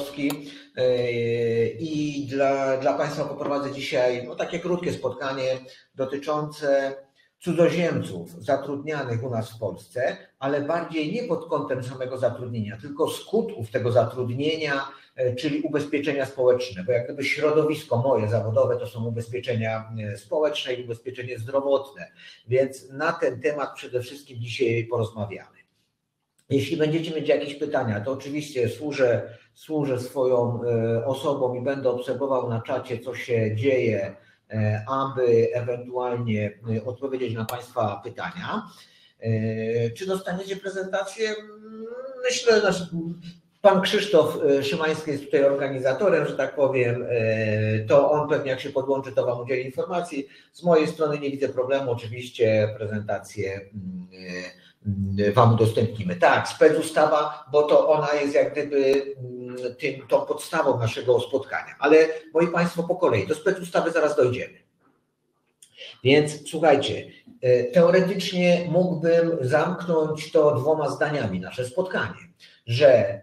Dąbrowski i dla Państwa poprowadzę dzisiaj takie krótkie spotkanie dotyczące cudzoziemców zatrudnianych u nas w Polsce, ale bardziej nie pod kątem samego zatrudnienia, tylko skutków tego zatrudnienia, czyli ubezpieczenia społeczne, bo jak gdyby środowisko moje zawodowe to są ubezpieczenia społeczne i ubezpieczenie zdrowotne, więc na ten temat przede wszystkim dzisiaj porozmawiamy. Jeśli będziecie mieć jakieś pytania, to oczywiście służę swoją osobą i będę obserwował na czacie, co się dzieje, aby ewentualnie odpowiedzieć na Państwa pytania. Czy dostaniecie prezentację? Myślę, że pan Krzysztof Szymański jest tutaj organizatorem, że tak powiem, to on pewnie jak się podłączy, to Wam udzieli informacji. Z mojej strony nie widzę problemu, oczywiście prezentację Wam udostępnimy. Tak, specustawa, bo to ona jest jak gdyby tą podstawą naszego spotkania. Ale moi Państwo po kolei, do specustawy zaraz dojdziemy. Więc słuchajcie, teoretycznie mógłbym zamknąć to 2 zdaniami nasze spotkanie, że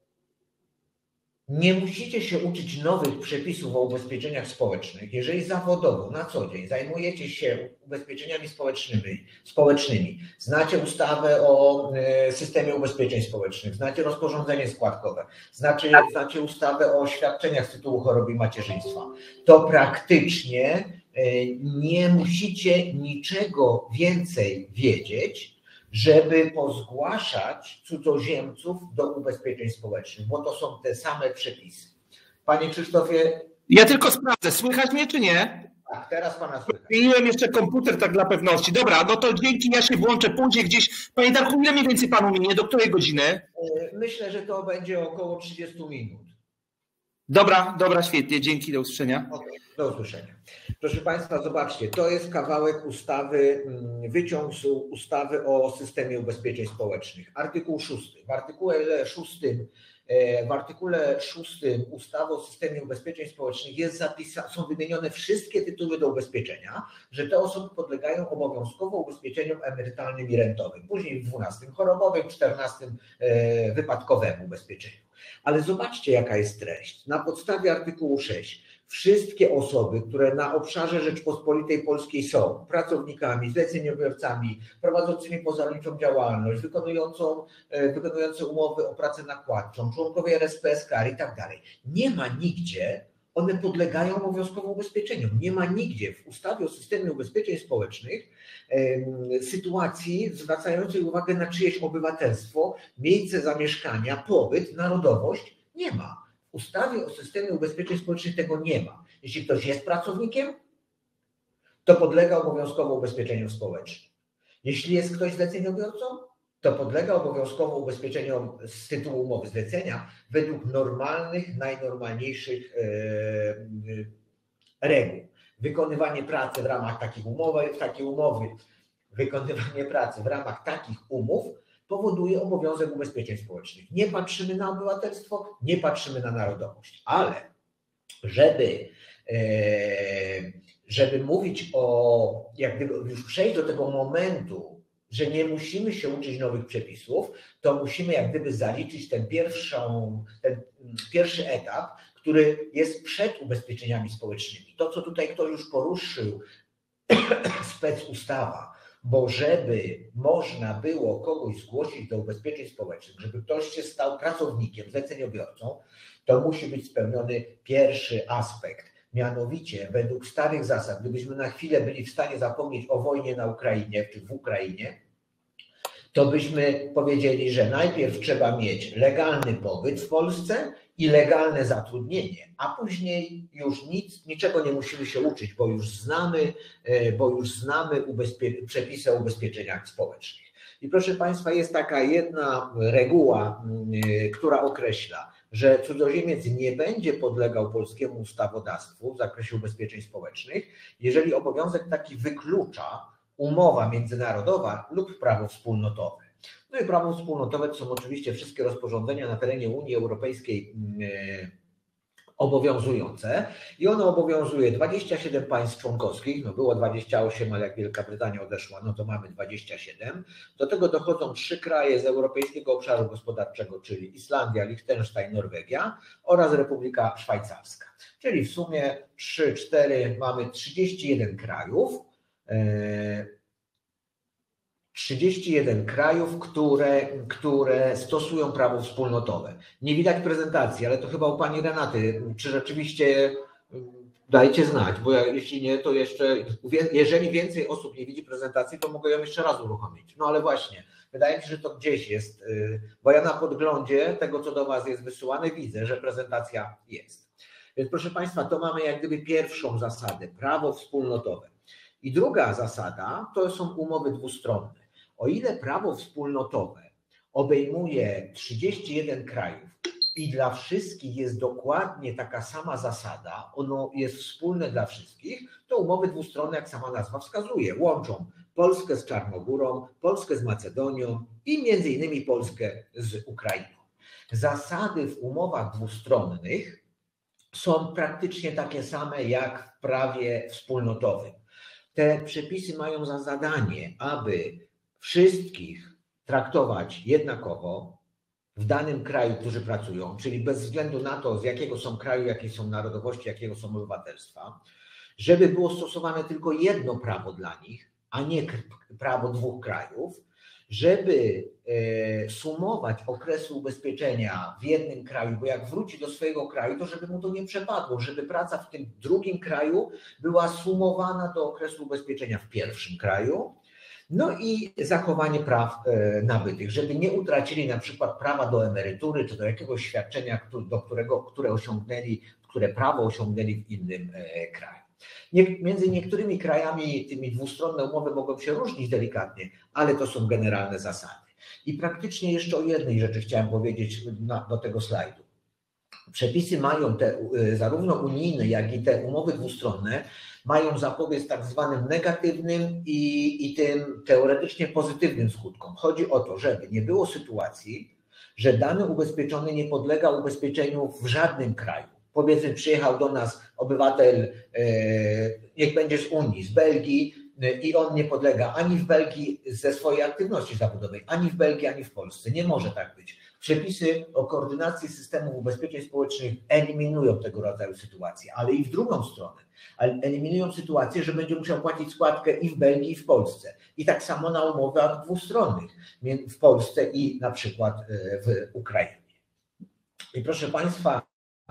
nie musicie się uczyć nowych przepisów o ubezpieczeniach społecznych, jeżeli zawodowo na co dzień zajmujecie się ubezpieczeniami społecznymi, znacie ustawę o systemie ubezpieczeń społecznych, znacie rozporządzenie składkowe, znacie ustawę o świadczeniach z tytułu choroby i macierzyństwa, to praktycznie nie musicie niczego więcej wiedzieć, żeby pozgłaszać cudzoziemców do ubezpieczeń społecznych, bo to są te same przepisy. Panie Krzysztofie. Ja tylko sprawdzę, słychać mnie czy nie? Tak, teraz Pana słychać. Zmieniłem jeszcze komputer tak dla pewności. Dobra, no to dzięki, ja się włączę później gdzieś. Panie Darku, ile mniej więcej Panu minie? Do której godziny? Myślę, że to będzie około 30 minut. Dobra, świetnie, dzięki, do usłyszenia. Okay, do usłyszenia. Proszę Państwa, zobaczcie, to jest kawałek ustawy, wyciąg z ustawy o systemie ubezpieczeń społecznych. Artykuł 6. W artykule 6 ustawy o systemie ubezpieczeń społecznych są wymienione wszystkie tytuły do ubezpieczenia, że te osoby podlegają obowiązkowo ubezpieczeniom emerytalnym i rentowym, później w 12 chorobowym, w 14 wypadkowemu ubezpieczeniu. Ale zobaczcie, jaka jest treść. Na podstawie artykułu 6 wszystkie osoby, które na obszarze Rzeczpospolitej Polskiej są pracownikami, zleceniobiorcami, prowadzącymi pozarolniczą działalność, wykonujące umowy o pracę nakładczą, członkowie RSPSK i tak dalej. Nie ma nigdzie, one podlegają obowiązkowo ubezpieczeniom. Nie ma nigdzie w ustawie o systemie ubezpieczeń społecznych sytuacji zwracającej uwagę na czyjeś obywatelstwo, miejsce zamieszkania, pobyt, narodowość. Nie ma. W ustawie o systemie ubezpieczeń społecznych tego nie ma. Jeśli ktoś jest pracownikiem, to podlega obowiązkowo ubezpieczeniom społecznym. Jeśli jest ktoś zleceniobiorcą, to podlega obowiązkowo ubezpieczeniom z tytułu umowy zlecenia według normalnych, najnormalniejszych reguł. Wykonywanie pracy w ramach wykonywanie pracy w ramach takich umów powoduje obowiązek ubezpieczeń społecznych. Nie patrzymy na obywatelstwo, nie patrzymy na narodowość, ale żeby mówić jak gdyby już przejść do tego momentu, że nie musimy się uczyć nowych przepisów, to musimy jak gdyby zaliczyć ten pierwszy etap, który jest przed ubezpieczeniami społecznymi. To, co tutaj ktoś już poruszył, specustawa, bo żeby można było kogoś zgłosić do ubezpieczeń społecznych, żeby ktoś się stał pracownikiem, zleceniobiorcą, to musi być spełniony pierwszy aspekt. Mianowicie, według starych zasad, gdybyśmy na chwilę byli w stanie zapomnieć o wojnie na Ukrainie czy w Ukrainie, to byśmy powiedzieli, że najpierw trzeba mieć legalny pobyt w Polsce i legalne zatrudnienie, a później już niczego nie musimy się uczyć, bo już znamy przepisy o ubezpieczeniach społecznych. I proszę Państwa, jest taka jedna reguła, która określa, że cudzoziemiec nie będzie podlegał polskiemu ustawodawstwu w zakresie ubezpieczeń społecznych, jeżeli obowiązek taki wyklucza umowa międzynarodowa lub prawo wspólnotowe. No i prawo wspólnotowe to są oczywiście wszystkie rozporządzenia na terenie Unii Europejskiej obowiązujące i ono obowiązuje 27 państw członkowskich, no było 28, ale jak Wielka Brytania odeszła, no to mamy 27. Do tego dochodzą 3 kraje z Europejskiego Obszaru Gospodarczego, czyli Islandia, Liechtenstein, Norwegia oraz Republika Szwajcarska. Czyli w sumie 3, 4, mamy 31 krajów. 31 krajów, które stosują prawo wspólnotowe. Nie widać prezentacji, ale to chyba u pani Renaty. Czy rzeczywiście dajcie znać, bo jeśli nie, to jeszcze, jeżeli więcej osób nie widzi prezentacji, to mogę ją jeszcze raz uruchomić. No ale właśnie, wydaje mi się, że to gdzieś jest, bo ja na podglądzie tego, co do was jest wysyłane, widzę, że prezentacja jest. Więc proszę państwa, to mamy jak gdyby pierwszą zasadę, prawo wspólnotowe. I druga zasada to są umowy dwustronne. O ile prawo wspólnotowe obejmuje 31 krajów i dla wszystkich jest dokładnie taka sama zasada, ono jest wspólne dla wszystkich, to umowy dwustronne, jak sama nazwa wskazuje, łączą Polskę z Czarnogórą, Polskę z Macedonią i między innymi Polskę z Ukrainą. Zasady w umowach dwustronnych są praktycznie takie same jak w prawie wspólnotowym. Te przepisy mają za zadanie, aby wszystkich traktować jednakowo w danym kraju, którzy pracują, czyli bez względu na to, z jakiego są kraju, jakiej są narodowości, jakiego są obywatelstwa, żeby było stosowane tylko jedno prawo dla nich, a nie prawo dwóch krajów, żeby sumować okresy ubezpieczenia w jednym kraju, bo jak wróci do swojego kraju, to żeby mu to nie przepadło, żeby praca w tym drugim kraju była sumowana do okresu ubezpieczenia w pierwszym kraju. No i zachowanie praw nabytych, żeby nie utracili na przykład prawa do emerytury czy do jakiegoś świadczenia, które prawo osiągnęli w innym kraju. Między niektórymi krajami tymi dwustronne umowy mogą się różnić delikatnie, ale to są generalne zasady. I praktycznie jeszcze o jednej rzeczy chciałem powiedzieć do tego slajdu. Przepisy mają zarówno unijne, jak i te umowy dwustronne mają zapobiec tak zwanym negatywnym i tym teoretycznie pozytywnym skutkom. Chodzi o to, żeby nie było sytuacji, że dany ubezpieczony nie podlega ubezpieczeniu w żadnym kraju. Powiedzmy, przyjechał do nas obywatel, niech będzie z Unii, z Belgii i on nie podlega ani w Belgii ze swojej aktywności zawodowej, ani w Belgii, ani w Polsce. Nie może tak być. Przepisy o koordynacji systemów ubezpieczeń społecznych eliminują tego rodzaju sytuacje, ale i w drugą stronę. Eliminują sytuację, że będzie musiał płacić składkę i w Belgii, i w Polsce. I tak samo na umowach dwustronnych w Polsce i na przykład w Ukrainie. I proszę państwa,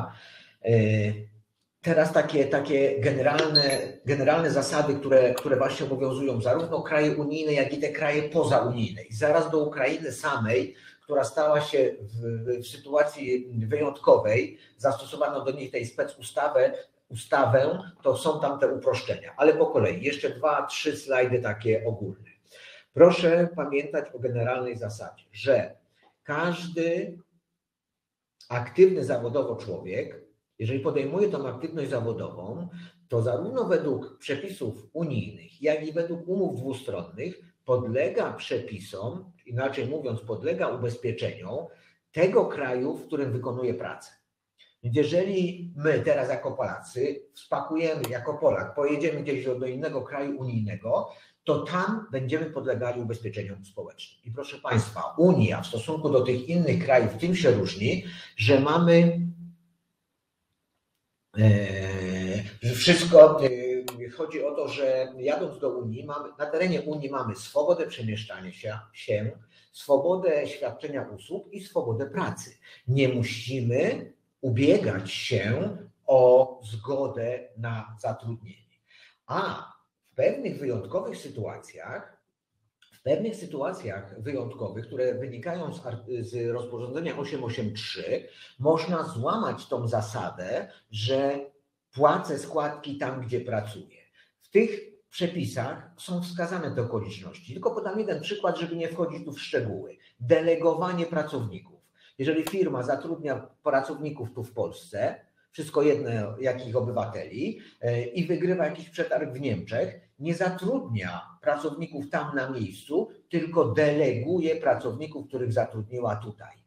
teraz takie generalne zasady, które właśnie obowiązują zarówno kraje unijne, jak i te kraje pozaunijne. I zaraz do Ukrainy samej, która stała się w sytuacji wyjątkowej, zastosowano do niej tej specustawę, to są tam te uproszczenia. Ale po kolei, jeszcze 2-3 slajdy takie ogólne. Proszę pamiętać o generalnej zasadzie, że każdy aktywny zawodowo człowiek, jeżeli podejmuje tą aktywność zawodową, to zarówno według przepisów unijnych, jak i według umów dwustronnych podlega przepisom, inaczej mówiąc, podlega ubezpieczeniom tego kraju, w którym wykonuje pracę. Więc jeżeli my teraz jako Polacy spakujemy jako Polak, pojedziemy gdzieś do innego kraju unijnego, to tam będziemy podlegali ubezpieczeniom społecznym. I proszę państwa, Unia w stosunku do tych innych krajów tym się różni, że mamy wszystko, chodzi o to, że jadąc do Unii, na terenie Unii mamy swobodę przemieszczania się, swobodę świadczenia usług i swobodę pracy. Nie musimy ubiegać się o zgodę na zatrudnienie. A w pewnych sytuacjach wyjątkowych, które wynikają z rozporządzenia 883, można złamać tą zasadę, że płacę składki tam, gdzie pracuję. W tych przepisach są wskazane te okoliczności. Tylko podam jeden przykład, żeby nie wchodzić tu w szczegóły. Delegowanie pracowników. Jeżeli firma zatrudnia pracowników tu w Polsce, wszystko jedno jakich obywateli, i wygrywa jakiś przetarg w Niemczech, nie zatrudnia pracowników tam na miejscu, tylko deleguje pracowników, których zatrudniła tutaj.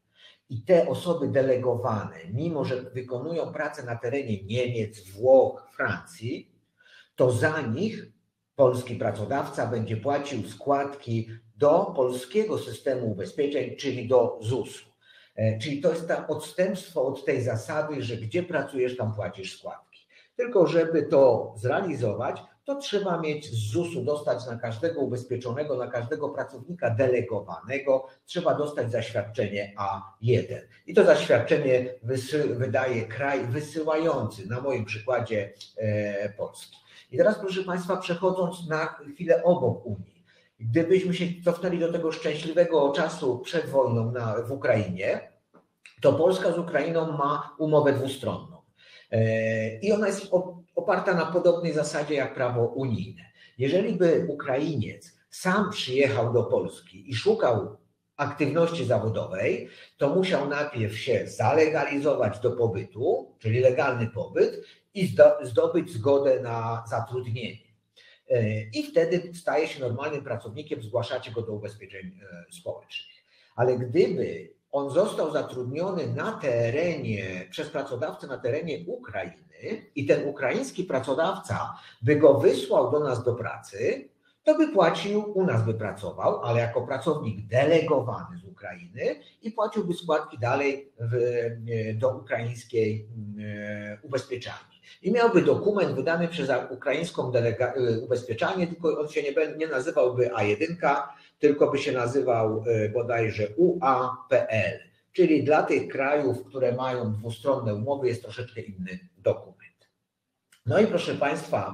I te osoby delegowane, mimo że wykonują pracę na terenie Niemiec, Włoch, Francji, to za nich polski pracodawca będzie płacił składki do polskiego systemu ubezpieczeń, czyli do ZUS-u. Czyli to jest to odstępstwo od tej zasady, że gdzie pracujesz, tam płacisz składki. Tylko żeby to zrealizować, to trzeba mieć z ZUS-u dostać na każdego ubezpieczonego, na każdego pracownika delegowanego, trzeba dostać zaświadczenie A1. I to zaświadczenie wydaje kraj wysyłający, na moim przykładzie Polski. I teraz, proszę Państwa, przechodząc na chwilę obok Unii, gdybyśmy się cofnęli do tego szczęśliwego czasu przed wojną w Ukrainie, to Polska z Ukrainą ma umowę dwustronną. I ona jest oparta na podobnej zasadzie jak prawo unijne. Jeżeli by Ukrainiec sam przyjechał do Polski i szukał aktywności zawodowej, to musiał najpierw się zalegalizować do pobytu, czyli legalny pobyt, i zdobyć zgodę na zatrudnienie. I wtedy staje się normalnym pracownikiem, zgłaszacie go do ubezpieczeń społecznych. Ale gdyby on został zatrudniony na terenie, przez pracodawcę na terenie Ukrainy i ten ukraiński pracodawca by go wysłał do nas do pracy, to by płacił, u nas by pracował, ale jako pracownik delegowany z Ukrainy i płaciłby składki dalej do ukraińskiej ubezpieczalni. I miałby dokument wydany przez ukraińską ubezpieczalnię, tylko on się nie nazywałby A1, tylko by się nazywał bodajże UAPL, czyli dla tych krajów, które mają dwustronne umowy, jest troszeczkę inny dokument. No i proszę Państwa,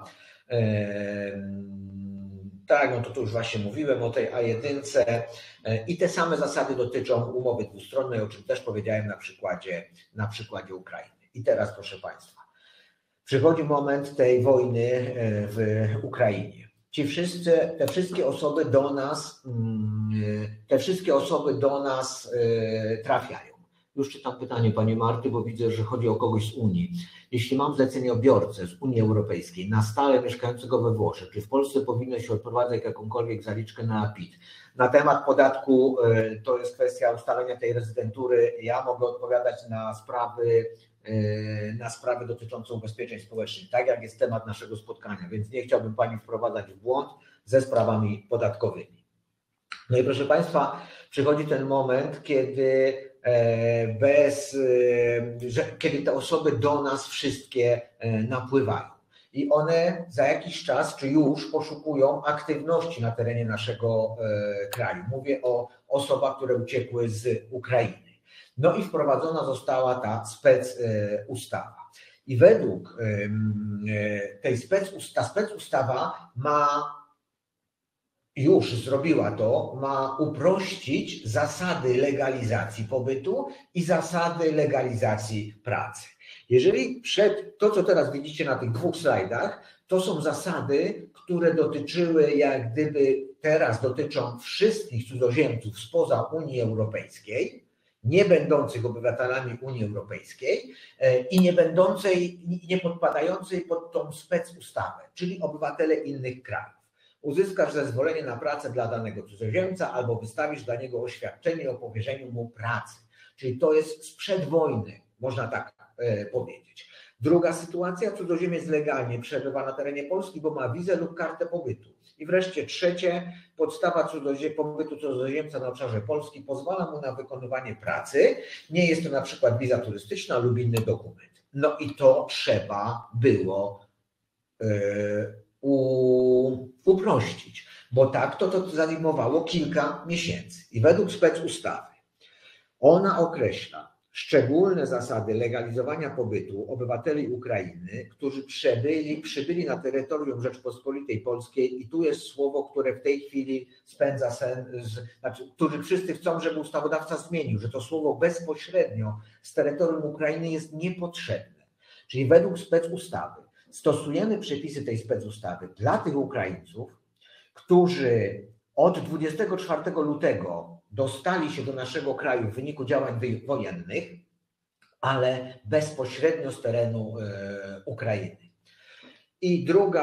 tak, no to tu już właśnie mówiłem o tej A1 i te same zasady dotyczą umowy dwustronnej, o czym też powiedziałem na przykładzie Ukrainy. I teraz, proszę Państwa, przychodzi moment tej wojny w Ukrainie. Te wszystkie osoby do nas trafiają. Już czytam pytanie Pani Marty, bo widzę, że chodzi o kogoś z Unii. Jeśli mam zleceniobiorcę z Unii Europejskiej na stałe mieszkającego we Włoszech, czy w Polsce powinno się odprowadzać jakąkolwiek zaliczkę na PIT? Na temat podatku to jest kwestia ustalenia tej rezydentury. Ja mogę odpowiadać na sprawy dotyczące ubezpieczeń społecznych, tak jak jest temat naszego spotkania, więc nie chciałbym Pani wprowadzać w błąd ze sprawami podatkowymi. No i proszę Państwa, przychodzi ten moment, kiedy kiedy te osoby do nas wszystkie napływają i one za jakiś czas, czy już poszukują aktywności na terenie naszego kraju. Mówię o osobach, które uciekły z Ukrainy. No i wprowadzona została ta specustawa. I według tej specustawa ma uprościć zasady legalizacji pobytu i zasady legalizacji pracy. Jeżeli to, co teraz widzicie na tych dwóch slajdach, to są zasady, które dotyczyły, jak gdyby teraz dotyczą wszystkich cudzoziemców spoza Unii Europejskiej, nie będących obywatelami Unii Europejskiej i nie podpadającej pod tą specustawę, czyli obywatele innych krajów. Uzyskasz zezwolenie na pracę dla danego cudzoziemca albo wystawisz dla niego oświadczenie o powierzeniu mu pracy. Czyli to jest sprzed wojny, można tak powiedzieć. Druga sytuacja, cudzoziemiec legalnie przebywa na terenie Polski, bo ma wizę lub kartę pobytu. I wreszcie trzecie, podstawa pobytu cudzoziemca na obszarze Polski pozwala mu na wykonywanie pracy. Nie jest to na przykład wiza turystyczna lub inny dokument. No i to trzeba było uprościć, bo tak to zajmowało kilka miesięcy. I według specustawy ona określa szczególne zasady legalizowania pobytu obywateli Ukrainy, którzy przybyli na terytorium Rzeczpospolitej Polskiej i tu jest słowo, które w tej chwili spędza którzy wszyscy chcą, żeby ustawodawca zmienił, że to słowo bezpośrednio z terytorium Ukrainy jest niepotrzebne. Czyli według specustawy stosujemy przepisy tej specustawy dla tych Ukraińców, którzy od 24 lutego dostali się do naszego kraju w wyniku działań wojennych, ale bezpośrednio z terenu Ukrainy. I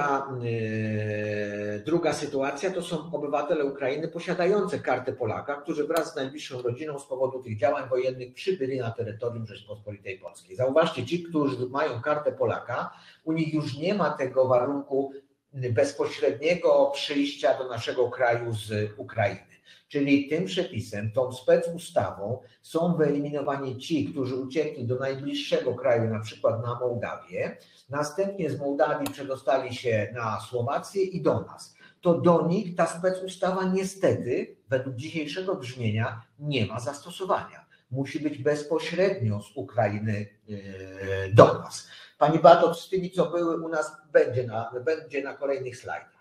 druga sytuacja to są obywatele Ukrainy posiadający kartę Polaka, którzy wraz z najbliższą rodziną z powodu tych działań wojennych przybyli na terytorium Rzeczypospolitej Polskiej. Zauważcie, ci, którzy mają kartę Polaka, u nich już nie ma tego warunku bezpośredniego przyjścia do naszego kraju z Ukrainy. Czyli tym przepisem, tą specustawą są wyeliminowani ci, którzy uciekli do najbliższego kraju, na przykład na Mołdawię, następnie z Mołdawii przedostali się na Słowację i do nas. To do nich ta specustawa niestety, według dzisiejszego brzmienia, nie ma zastosowania. Musi być bezpośrednio z Ukrainy do nas. Pani Beato, z tymi, co były u nas, będzie na kolejnych slajdach.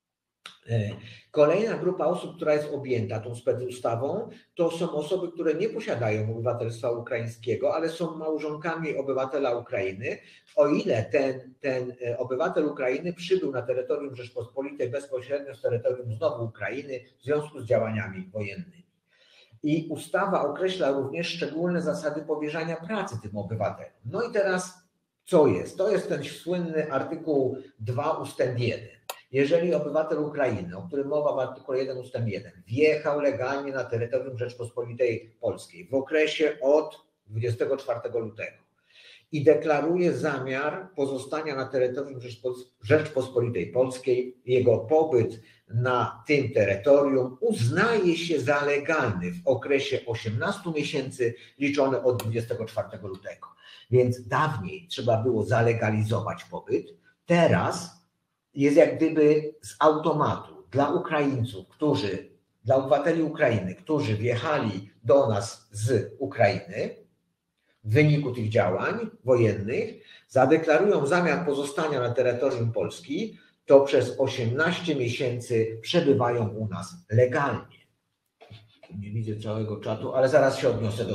Kolejna grupa osób, która jest objęta tą specustawą, to są osoby, które nie posiadają obywatelstwa ukraińskiego, ale są małżonkami obywatela Ukrainy. O ile ten obywatel Ukrainy przybył na terytorium Rzeczpospolitej bezpośrednio z terytorium znowu Ukrainy w związku z działaniami wojennymi. I ustawa określa również szczególne zasady powierzania pracy tym obywatelom. No i teraz co jest? To jest ten słynny artykuł 2 ustęp 1. Jeżeli obywatel Ukrainy, o którym mowa w artykule 1 ustęp 1, wjechał legalnie na terytorium Rzeczpospolitej Polskiej w okresie od 24 lutego i deklaruje zamiar pozostania na terytorium Rzeczpospolitej Polskiej, jego pobyt na tym terytorium uznaje się za legalny w okresie 18 miesięcy liczony od 24 lutego. Więc dawniej trzeba było zalegalizować pobyt, teraz jest jak gdyby z automatu dla Ukraińców, dla obywateli Ukrainy, którzy wjechali do nas z Ukrainy w wyniku tych działań wojennych, zadeklarują zamiar pozostania na terytorium Polski, to przez 18 miesięcy przebywają u nas legalnie. Nie widzę całego czatu, ale zaraz się odniosę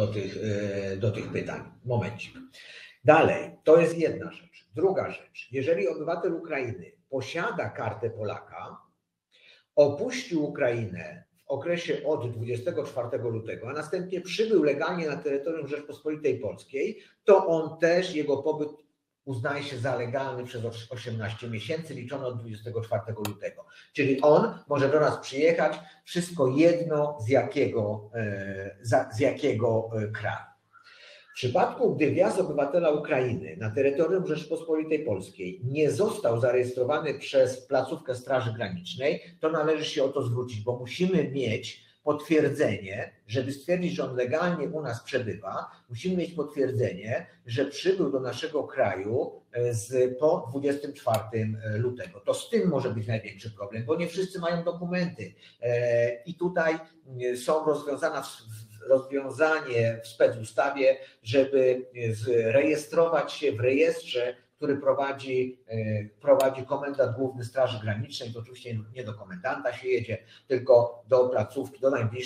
do tych pytań. Momencik. Dalej, to jest jedna rzecz. Druga rzecz, jeżeli obywatel Ukrainy posiada kartę Polaka, opuścił Ukrainę w okresie od 24 lutego, a następnie przybył legalnie na terytorium Rzeczpospolitej Polskiej, to on też, jego pobyt uznaje się za legalny przez 18 miesięcy, liczony od 24 lutego. Czyli on może do nas przyjechać, wszystko jedno z jakiego kraju. W przypadku, gdy wjazd obywatela Ukrainy na terytorium Rzeczypospolitej Polskiej nie został zarejestrowany przez placówkę Straży Granicznej, to należy się o to zwrócić, bo musimy mieć potwierdzenie, żeby stwierdzić, że on legalnie u nas przebywa, musimy mieć potwierdzenie, że przybył do naszego kraju po 24 lutego. To z tym może być największy problem, bo nie wszyscy mają dokumenty i tutaj są rozwiązanie w specustawie, żeby zarejestrować się w rejestrze, który prowadzi komendant główny Straży Granicznej. To oczywiście nie do komendanta się jedzie, tylko do placówki,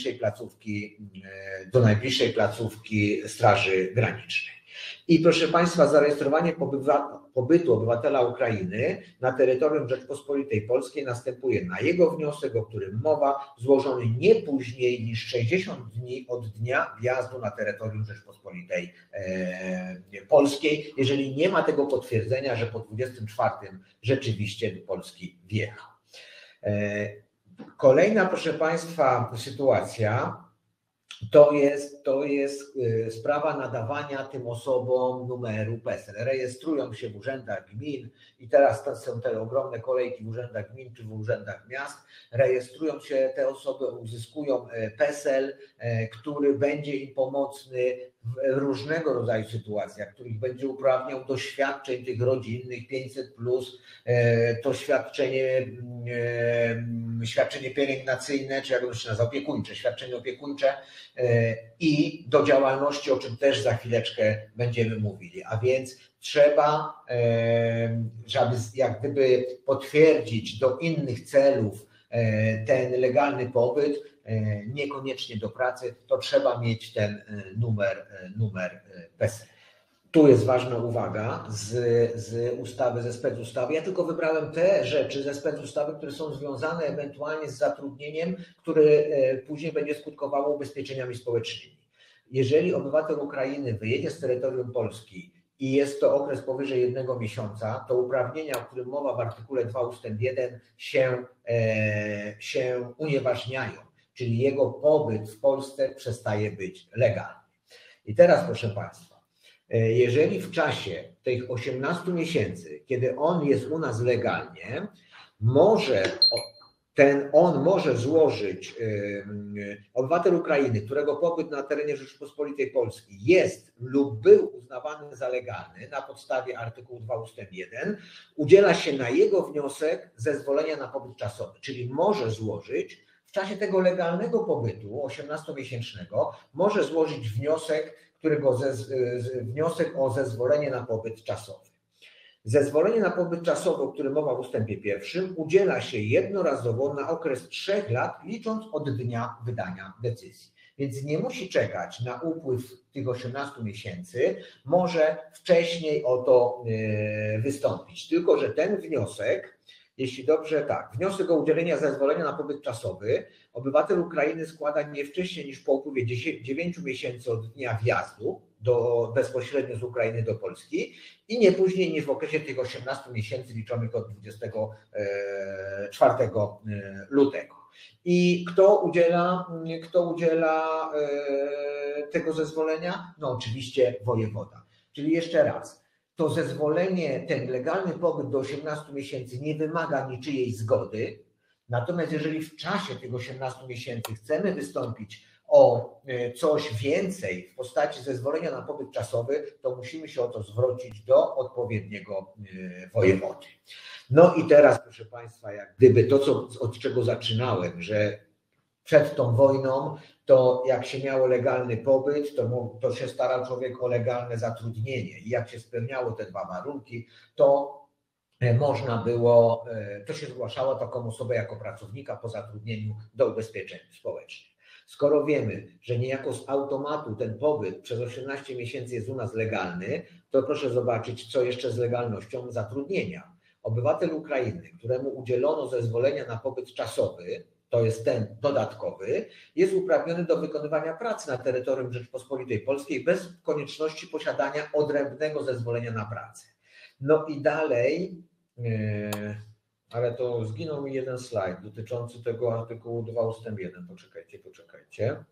do najbliższej placówki Straży Granicznej. I proszę Państwa, zarejestrowanie pobytu obywatela Ukrainy na terytorium Rzeczpospolitej Polskiej następuje na jego wniosek, o którym mowa, złożony nie później niż 60 dni od dnia wjazdu na terytorium Rzeczpospolitej Polskiej, jeżeli nie ma tego potwierdzenia, że po 24 rzeczywiście do Polski wjechał. Kolejna, proszę Państwa, sytuacja to jest sprawa nadawania tym osobom numeru PESEL. Rejestrują się w urzędach gmin i teraz to są te ogromne kolejki w urzędach gmin czy w urzędach miast. Rejestrują się te osoby, uzyskują PESEL, który będzie im pomocny w różnego rodzaju sytuacjach, w których będzie uprawniał do świadczeń tych rodzinnych 500+, to świadczenie pielęgnacyjne, czy jak ono się nazywa, opiekuńcze, świadczenie opiekuńcze i do działalności, o czym też za chwileczkę będziemy mówili. A więc trzeba, żeby jak gdyby potwierdzić do innych celów ten legalny pobyt, niekoniecznie do pracy, to trzeba mieć ten numer PESEL. Tu jest ważna uwaga z ustawy, ze specustawy. Ja tylko wybrałem te rzeczy ze specustawy, które są związane ewentualnie z zatrudnieniem, które później będzie skutkowało ubezpieczeniami społecznymi. Jeżeli obywatel Ukrainy wyjedzie z terytorium Polski i jest to okres powyżej 1 miesiąca, to uprawnienia, o którym mowa w artykule 2 ustęp 1 się unieważniają, czyli jego pobyt w Polsce przestaje być legalny. I teraz, proszę Państwa, jeżeli w czasie tych 18 miesięcy, kiedy on jest u nas legalnie, on może złożyć, obywatel Ukrainy, którego pobyt na terenie Rzeczypospolitej Polskiej jest lub był uznawany za legalny na podstawie artykułu 2 ustęp 1, udziela się na jego wniosek zezwolenia na pobyt czasowy, czyli może złożyć w czasie tego legalnego pobytu 18-miesięcznego, może złożyć wniosek o zezwolenie na pobyt czasowy. Zezwolenie na pobyt czasowy, o którym mowa w ustępie 1, udziela się jednorazowo na okres 3 lat, licząc od dnia wydania decyzji. Więc nie musi czekać na upływ tych 18 miesięcy, może wcześniej o to wystąpić. Tylko że ten wniosek, jeśli dobrze, tak, wniosek o udzielenie zezwolenia na pobyt czasowy obywatel Ukrainy składa nie wcześniej niż po upływie 9 miesięcy od dnia wjazdu bezpośrednio z Ukrainy do Polski i nie później niż w okresie tych 18 miesięcy liczonych od 24 lutego. I kto udziela tego zezwolenia? No oczywiście wojewoda. Czyli jeszcze raz, to zezwolenie, ten legalny pobyt do 18 miesięcy nie wymaga niczyjej zgody, natomiast jeżeli w czasie tych 18 miesięcy chcemy wystąpić o coś więcej w postaci zezwolenia na pobyt czasowy, to musimy się o to zwrócić do odpowiedniego wojewody. No i teraz, proszę Państwa, jak gdyby to, od czego zaczynałem, że przed tą wojną, to jak się miało legalny pobyt, to się starał człowiek o legalne zatrudnienie i jak się spełniało te 2 warunki, to można było, to się zgłaszało taką osobę jako pracownika po zatrudnieniu do ubezpieczeń społecznych. Skoro wiemy, że niejako z automatu ten pobyt przez 18 miesięcy jest u nas legalny, to proszę zobaczyć, co jeszcze z legalnością zatrudnienia. Obywatel Ukrainy, któremu udzielono zezwolenia na pobyt czasowy, to jest ten dodatkowy, jest uprawniony do wykonywania pracy na terytorium Rzeczypospolitej Polskiej bez konieczności posiadania odrębnego zezwolenia na pracę. No i dalej, ale to zginął mi jeden slajd dotyczący tego artykułu 2 ustęp 1. Poczekajcie.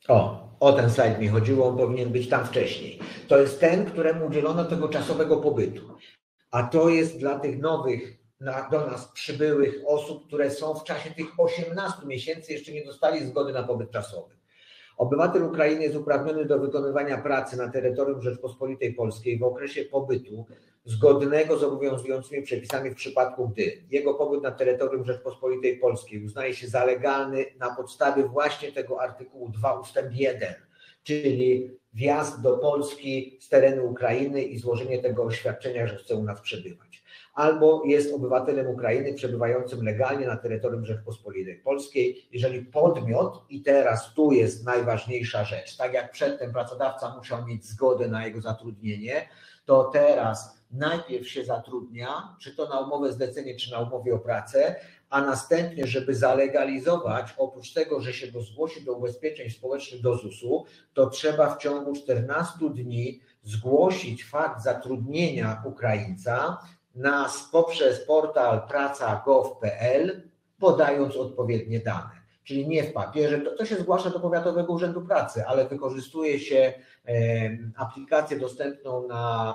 O ten slajd mi chodziło, on powinien być tam wcześniej. To jest ten, któremu udzielono tego czasowego pobytu. A to jest dla tych nowych, do nas przybyłych osób, które są w czasie tych 18 miesięcy, jeszcze nie dostali zgody na pobyt czasowy. Obywatel Ukrainy jest uprawniony do wykonywania pracy na terytorium Rzeczypospolitej Polskiej w okresie pobytu zgodnego z obowiązującymi przepisami w przypadku, gdy jego pobyt na terytorium Rzeczypospolitej Polskiej uznaje się za legalny na podstawie właśnie tego artykułu 2 ustęp 1, czyli wjazd do Polski z terenu Ukrainy i złożenie tego oświadczenia, że chce u nas przebywać. Albo jest obywatelem Ukrainy przebywającym legalnie na terytorium Rzeczypospolitej Polskiej, jeżeli podmiot, i teraz tu jest najważniejsza rzecz, tak jak przedtem pracodawca musiał mieć zgodę na jego zatrudnienie, to teraz najpierw się zatrudnia, czy to na umowę zlecenie, czy na umowie o pracę, a następnie, żeby zalegalizować, oprócz tego, że się go zgłosi do ubezpieczeń społecznych, do ZUS-u, to trzeba w ciągu 14 dni zgłosić fakt zatrudnienia Ukraińca poprzez portal praca.gov.pl, podając odpowiednie dane. Czyli nie w papierze, to się zgłasza do Powiatowego Urzędu Pracy, ale wykorzystuje się aplikację dostępną na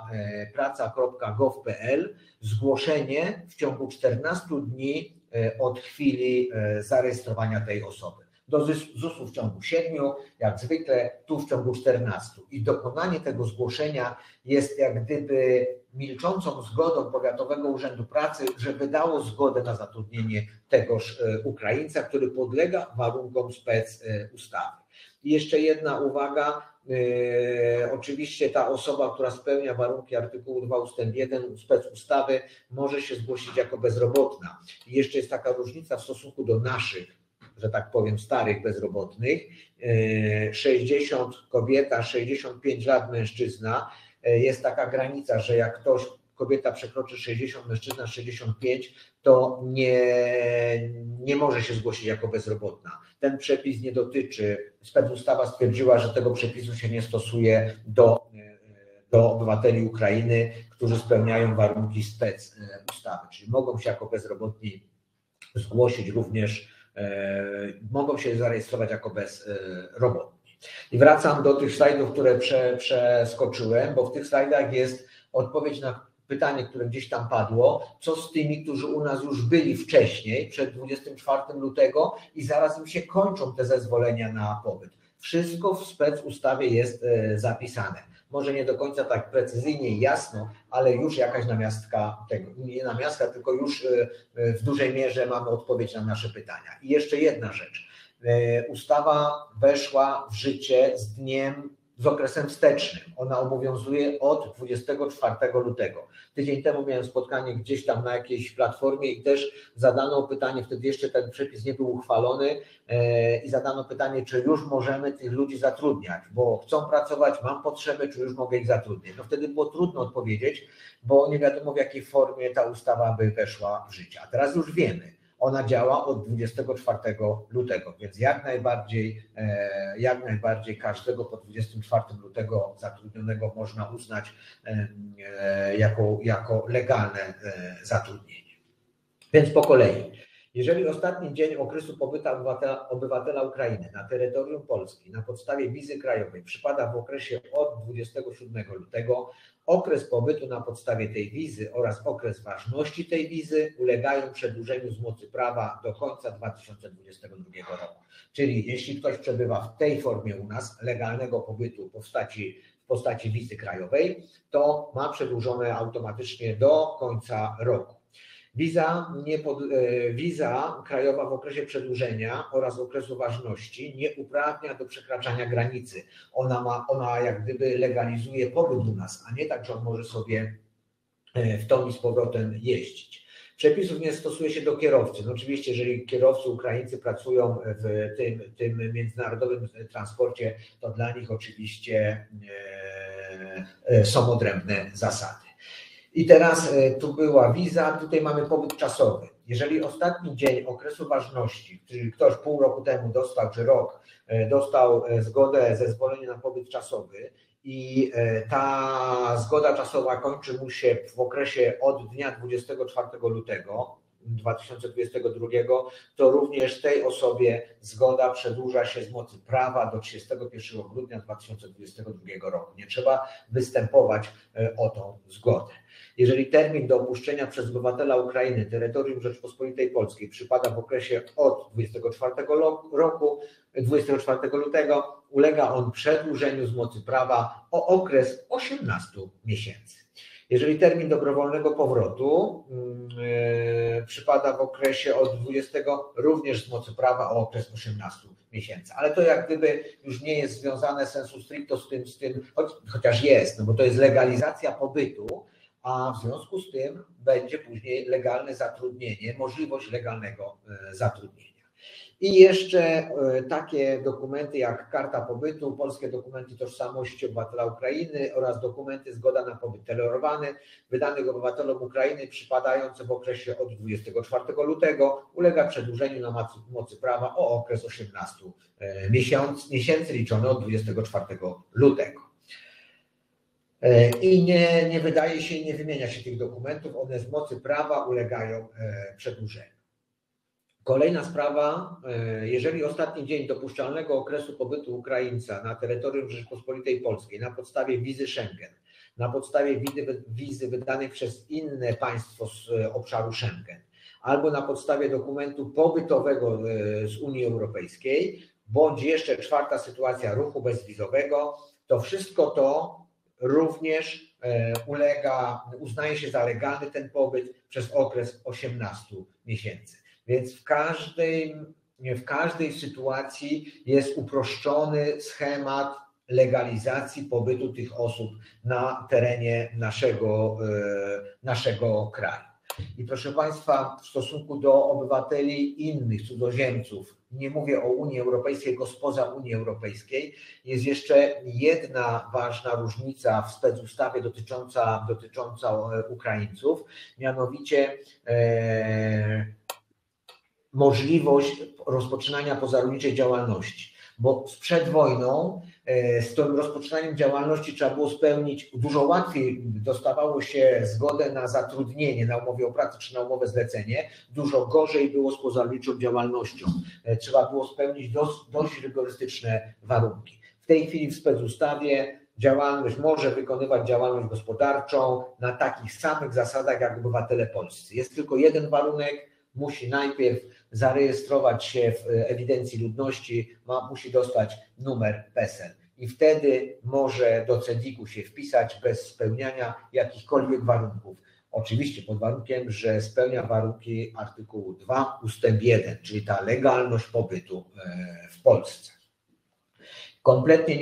praca.gov.pl, zgłoszenie w ciągu 14 dni od chwili zarejestrowania tej osoby. Do ZUS-u w ciągu 7, jak zwykle tu w ciągu 14. I dokonanie tego zgłoszenia jest jak gdyby milczącą zgodą Powiatowego Urzędu Pracy, że wydało zgodę na zatrudnienie tegoż Ukraińca, który podlega warunkom spec ustawy. I jeszcze jedna uwaga, oczywiście ta osoba, która spełnia warunki artykułu 2 ustęp 1 spec ustawy, może się zgłosić jako bezrobotna. I jeszcze jest taka różnica w stosunku do naszych, że tak powiem, starych bezrobotnych, 60 kobieta, 65 lat mężczyzna, jest taka granica, że jak kobieta przekroczy 60, mężczyzna 65, to nie może się zgłosić jako bezrobotna. Ten przepis nie dotyczy, specustawa stwierdziła, że tego przepisu się nie stosuje do do obywateli Ukrainy, którzy spełniają warunki spec ustawy, czyli mogą się jako bezrobotni zgłosić również, mogą się zarejestrować jako bezrobotni. I wracam do tych slajdów, które przeskoczyłem, bo w tych slajdach jest odpowiedź na pytanie, które gdzieś tam padło, co z tymi, którzy u nas już byli wcześniej, przed 24 lutego i zaraz im się kończą te zezwolenia na pobyt. Wszystko w specustawie jest zapisane. Może nie do końca tak precyzyjnie i jasno, ale już jakaś namiastka tego, nie namiastka, tylko już w dużej mierze mamy odpowiedź na nasze pytania. I jeszcze jedna rzecz. Ustawa weszła w życie z okresem wstecznym. Ona obowiązuje od 24 lutego. Tydzień temu miałem spotkanie gdzieś tam na jakiejś platformie i też zadano pytanie, wtedy jeszcze ten przepis nie był uchwalony i zadano pytanie, czy już możemy tych ludzi zatrudniać, bo chcą pracować, mam potrzebę, czy już mogę ich zatrudnić. No wtedy było trudno odpowiedzieć, bo nie wiadomo w jakiej formie ta ustawa by weszła w życie. A teraz już wiemy. Ona działa od 24 lutego, więc jak najbardziej każdego po 24 lutego zatrudnionego można uznać jako legalne zatrudnienie. Więc po kolei. Jeżeli ostatni dzień okresu pobytu obywatela Ukrainy na terytorium Polski na podstawie wizy krajowej przypada w okresie od 27 lutego, okres pobytu na podstawie tej wizy oraz okres ważności tej wizy ulegają przedłużeniu z mocy prawa do końca 2022 roku. Czyli jeśli ktoś przebywa w tej formie u nas legalnego pobytu w postaci wizy krajowej, to ma przedłużone automatycznie do końca roku. Wiza krajowa w okresie przedłużenia oraz okresu ważności nie uprawnia do przekraczania granicy. Ona jak gdyby legalizuje pobyt u nas, a nie tak, że on może sobie w tą i z powrotem jeździć. Przepisów nie stosuje się do kierowcy. No oczywiście, jeżeli kierowcy Ukraińcy pracują w tym międzynarodowym transporcie, to dla nich oczywiście są odrębne zasady. I teraz tu była wiza, tutaj mamy pobyt czasowy. Jeżeli ostatni dzień okresu ważności, czyli ktoś pół roku temu dostał, czy rok, dostał zgodę, zezwolenie na pobyt czasowy i ta zgoda czasowa kończy mu się w okresie od dnia 24 lutego 2022, to również tej osobie zgoda przedłuża się z mocy prawa do 31 grudnia 2022 roku. Nie trzeba występować o tą zgodę. Jeżeli termin do opuszczenia przez obywatela Ukrainy terytorium Rzeczypospolitej Polskiej przypada w okresie od 24 lutego, ulega on przedłużeniu z mocy prawa o okres 18 miesięcy. Jeżeli termin dobrowolnego powrotu przypada w okresie od 20, również z mocy prawa o okres 18 miesięcy. Ale to jak gdyby już nie jest związane sensu stricto z tym, chociaż jest, no bo to jest legalizacja pobytu, a w związku z tym będzie później legalne zatrudnienie, możliwość legalnego zatrudnienia. I jeszcze takie dokumenty jak karta pobytu, polskie dokumenty tożsamości obywatela Ukrainy oraz dokumenty zgoda na pobyt tolerowany wydanych obywatelom Ukrainy przypadające w okresie od 24 lutego ulega przedłużeniu na mocy prawa o okres 18 miesięcy liczony od 24 lutego. I nie wydaje się, nie wymienia się tych dokumentów, one z mocy prawa ulegają przedłużeniu. Kolejna sprawa, jeżeli ostatni dzień dopuszczalnego okresu pobytu Ukraińca na terytorium Rzeczypospolitej Polskiej na podstawie wizy Schengen, na podstawie wizy wydanej przez inne państwo z obszaru Schengen, albo na podstawie dokumentu pobytowego z Unii Europejskiej, bądź jeszcze czwarta sytuacja ruchu bezwizowego, to wszystko to również uznaje się za legalny ten pobyt przez okres 18 miesięcy. Więc w każdej sytuacji jest uproszczony schemat legalizacji pobytu tych osób na terenie naszego kraju. I proszę Państwa, w stosunku do obywateli innych, cudzoziemców, nie mówię o Unii Europejskiej, tylko spoza Unii Europejskiej, jest jeszcze jedna ważna różnica w specustawie dotycząca Ukraińców, mianowicie możliwość rozpoczynania pozarolniczej działalności. bo przed wojną z tym rozpoczynaniem działalności trzeba było spełnić, dużo łatwiej dostawało się zgodę na zatrudnienie na umowie o pracę czy na umowę zlecenie, dużo gorzej było z pozarolniczą działalnością. Trzeba było spełnić dość rygorystyczne warunki. W tej chwili w specustawie działalność może wykonywać działalność gospodarczą na takich samych zasadach jak obywatele polscy. Jest tylko jeden warunek, musi najpierw zarejestrować się w ewidencji ludności, musi dostać numer PESEL i wtedy może do CEDIK-u się wpisać bez spełniania jakichkolwiek warunków. Oczywiście pod warunkiem, że spełnia warunki artykułu 2 ustęp 1, czyli ta legalność pobytu w Polsce. Kompletnie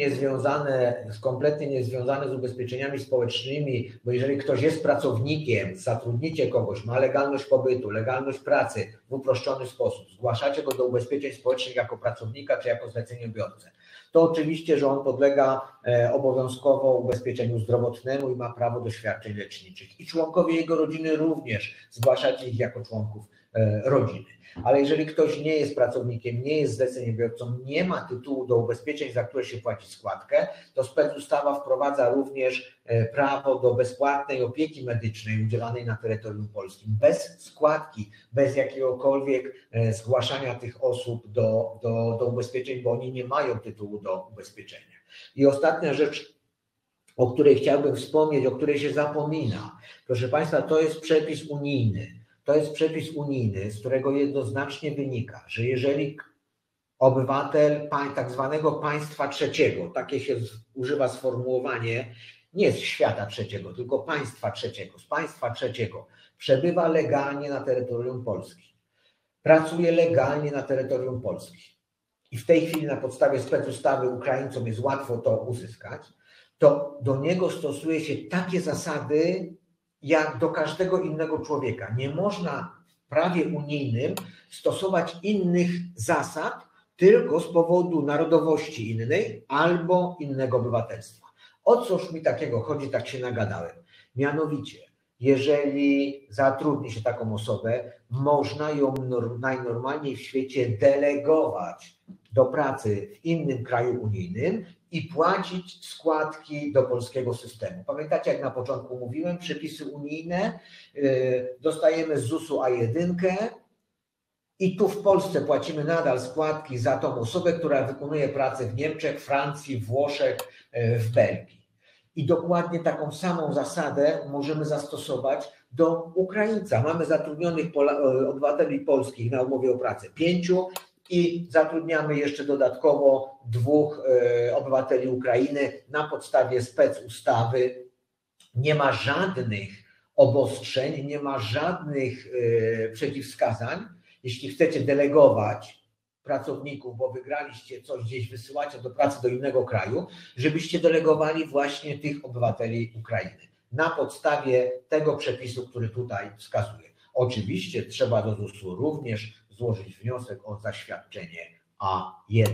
niezwiązane z ubezpieczeniami społecznymi, bo jeżeli ktoś jest pracownikiem, zatrudnicie kogoś, ma legalność pobytu, legalność pracy w uproszczony sposób, zgłaszacie go do ubezpieczeń społecznych jako pracownika czy jako zleceniobiorcę, to oczywiście, że on podlega obowiązkowo ubezpieczeniu zdrowotnemu i ma prawo do świadczeń leczniczych. I członkowie jego rodziny również, zgłaszacie ich jako członków rodziny. Ale jeżeli ktoś nie jest pracownikiem, nie jest zleceniobiorcą, nie ma tytułu do ubezpieczeń, za które się płaci składkę, to specustawa wprowadza również prawo do bezpłatnej opieki medycznej udzielanej na terytorium polskim, bez składki, bez jakiegokolwiek zgłaszania tych osób do ubezpieczeń, bo oni nie mają tytułu do ubezpieczenia. I ostatnia rzecz, o której chciałbym wspomnieć, o której się zapomina, proszę Państwa, to jest przepis unijny. To jest przepis unijny, z którego jednoznacznie wynika, że jeżeli obywatel tak zwanego państwa trzeciego, takie się używa sformułowanie, nie z świata trzeciego, tylko państwa trzeciego, z państwa trzeciego, przebywa legalnie na terytorium Polski, pracuje legalnie na terytorium Polski i w tej chwili na podstawie specustawy Ukraińcom jest łatwo to uzyskać, to do niego stosuje się takie zasady, jak do każdego innego człowieka. Nie można w prawie unijnym stosować innych zasad tylko z powodu narodowości innej albo innego obywatelstwa. O cóż mi takiego chodzi, tak się nagadałem. Mianowicie, jeżeli zatrudni się taką osobę, można ją najnormalniej w świecie delegować do pracy w innym kraju unijnym i płacić składki do polskiego systemu. Pamiętacie, jak na początku mówiłem, przepisy unijne, dostajemy z ZUS-u A1 i tu w Polsce płacimy nadal składki za tą osobę, która wykonuje pracę w Niemczech, Francji, Włoszech, w Belgii. I dokładnie taką samą zasadę możemy zastosować do Ukraińca. Mamy zatrudnionych obywateli polskich na umowie o pracę 5 i zatrudniamy jeszcze dodatkowo 2 obywateli Ukrainy na podstawie specustawy. Nie ma żadnych obostrzeń, nie ma żadnych przeciwwskazań. Jeśli chcecie delegować pracowników, bo wygraliście coś gdzieś, wysyłacie do pracy do innego kraju, żebyście delegowali właśnie tych obywateli Ukrainy na podstawie tego przepisu, który tutaj wskazuje. Oczywiście trzeba do ZUS-u również złożyć wniosek o zaświadczenie A1.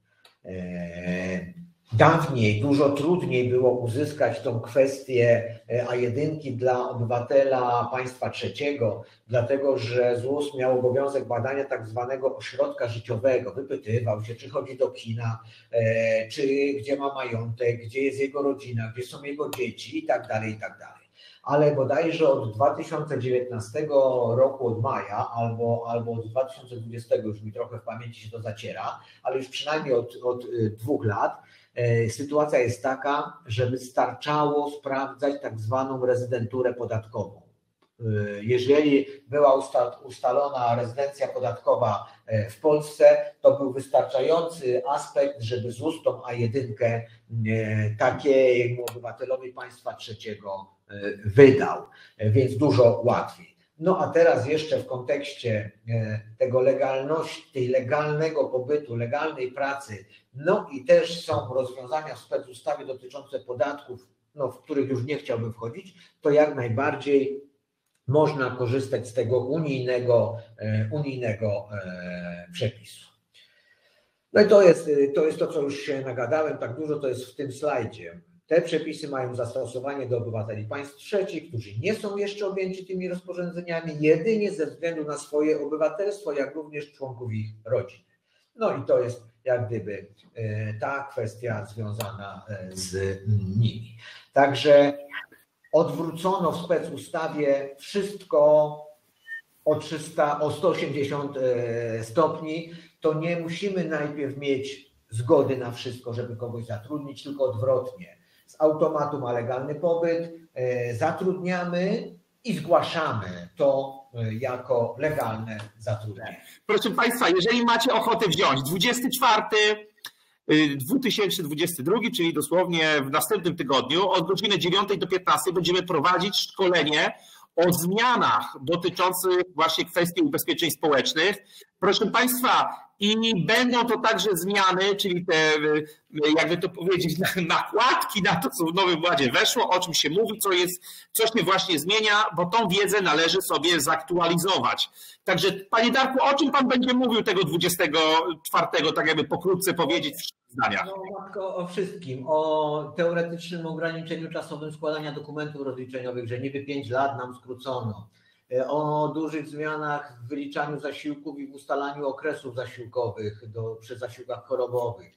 Dawniej dużo trudniej było uzyskać tą kwestię A1 dla obywatela państwa trzeciego, dlatego że ZUS miał obowiązek badania tak zwanego ośrodka życiowego. Wypytywał się, czy chodzi do kina, czy gdzie ma majątek, gdzie jest jego rodzina, gdzie są jego dzieci i tak dalej, i tak dalej. Ale bodajże od 2019 roku, od maja, albo od 2020, już mi trochę w pamięci się to zaciera, ale już przynajmniej od 2 lat, sytuacja jest taka, że wystarczało sprawdzać tak zwaną rezydenturę podatkową. Jeżeli była ustalona rezydencja podatkowa w Polsce, to był wystarczający aspekt, żeby ZUS tą A1 takiemu obywatelowi państwa trzeciego wydał, więc dużo łatwiej. No a teraz jeszcze w kontekście tego tej legalnego pobytu, legalnej pracy, no i też są rozwiązania w specustawie dotyczące podatków, no, w których już nie chciałbym wchodzić, to jak najbardziej można korzystać z tego unijnego przepisu. No i to jest to, co już się nagadałem, tak dużo to jest w tym slajdzie. Te przepisy mają zastosowanie do obywateli państw trzecich, którzy nie są jeszcze objęci tymi rozporządzeniami, jedynie ze względu na swoje obywatelstwo, jak również członków ich rodzin. No i to jest jak gdyby ta kwestia związana z nimi. Także odwrócono w specustawie wszystko o 180 stopni. To nie musimy najpierw mieć zgody na wszystko, żeby kogoś zatrudnić, tylko odwrotnie. Z automatu ma legalny pobyt, zatrudniamy i zgłaszamy to jako legalne zatrudnienie. Proszę Państwa, jeżeli macie ochotę wziąć 24/2022, czyli dosłownie w następnym tygodniu, od godziny 9 do 15 będziemy prowadzić szkolenie o zmianach dotyczących właśnie kwestii ubezpieczeń społecznych. Proszę Państwa, i będą to także zmiany, czyli te, jakby to powiedzieć, nakładki na to, co w Nowym Ładzie weszło, o czym się mówi, co się właśnie zmienia, bo tą wiedzę należy sobie zaktualizować. Także Panie Darku, o czym Pan będzie mówił tego 24, tak jakby pokrótce powiedzieć w 3 zdaniach? No, o wszystkim, o teoretycznym ograniczeniu czasowym składania dokumentów rozliczeniowych, że niby 5 lat nam skrócono, o dużych zmianach w wyliczaniu zasiłków i w ustalaniu okresów zasiłkowych przy zasiłkach chorobowych,